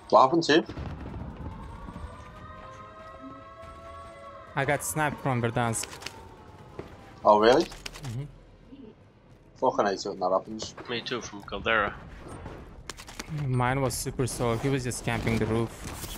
What happened to you? I got sniped from Verdansk. Oh, really? Fucking hate it when that happens. Me too, from Caldera. Mine was super slow. He was just camping the roof.